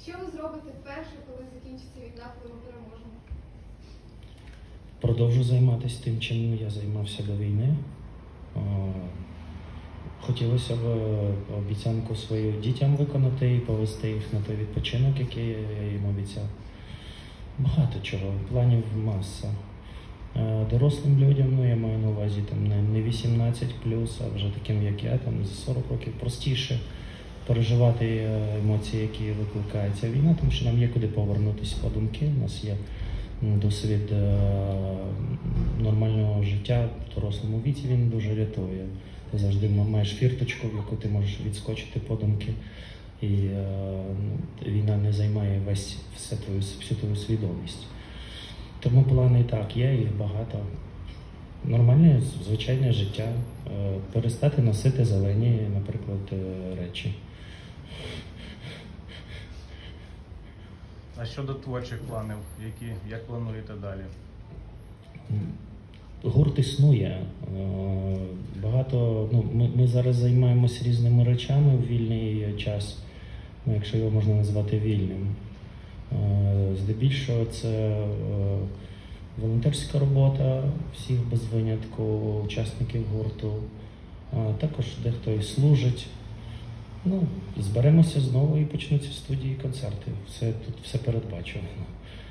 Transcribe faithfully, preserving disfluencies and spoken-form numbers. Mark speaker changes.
Speaker 1: Що ви зробите вперше, коли закінчиться війна, коли ми переможемо?
Speaker 2: Продовжу займатися тим, чим я займався до війни. Хотілося б обіцянку свою дітям виконати і повести їх на той відпочинок, який я їм обіцяв. Багато чого, планів маса. Дорослим людям, ну я маю на увазі там не вісімнадцять плюс, а вже таким, як я, там за сорок років простіше переживати емоції, які викликає ця війна, тому що нам є куди повернутися по думки. У нас є досвід нормального життя в дорослому віці, він дуже рятує. Ти завжди маєш фірточку, в яку ти можеш відскочити подумки, і ну, війна не займає весь все твою, всю твою свідомість. Тому плани так є, їх багато. Нормальне, звичайне життя, перестати носити зелені, наприклад, речі.
Speaker 3: А щодо творчих планів, які, як плануєте далі?
Speaker 2: Гурт існує. Багато, ну, ми, ми зараз займаємося різними речами в вільний час, ну, якщо його можна назвати вільним. Здебільшого це волонтерська робота всіх без винятку учасників гурту. Також дехто і служить. Ну, зберемося знову і почнуться студії, концерти. Все, тут все передбачено.